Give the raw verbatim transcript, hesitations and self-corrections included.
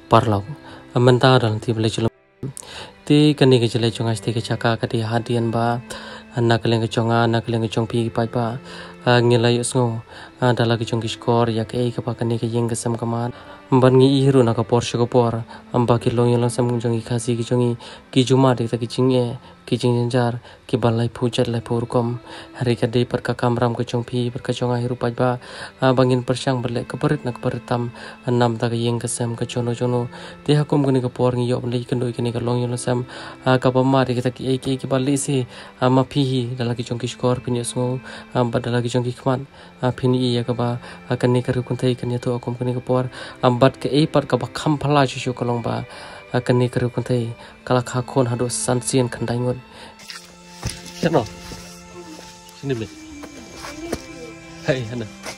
parlau amanta dalam ti bele chulum ti kani ke jele chonga sti ke chaka kati hadian ba anak leng ke chonga anak leng ke chong pi pai pa ngilai usngo dala ke chong skor ya ke ke pa kani ke yeng ke sam kaman ban ngi iru na ka por sho por amba ki lo yelo sam jong i khasi ki chongi ki juma de ta ki chinge ki ching jar ki balai phu chat lai pur kom hari ka de par ka kamram ke chong pi par ka chonga hiru pai ba bangin persang berle ke perit nak peritam nam ta ke yeng ke sam ke chono chono te hakum kani ka por ngi yo le kendo kini ka long yelo sam ka pa ma de ta ki ki ki bali si ma phi dala ki chong ki skor pin yesmo amba dala ki chong ki khman phini ya ka ba kani ka ru kun thai kani to akum kani ka por bat ke ei par ka ba kham phala chu chu kolong ba kani ka ru kun thai kala kha khon hado san sien khandai ngon chano sini me hai hana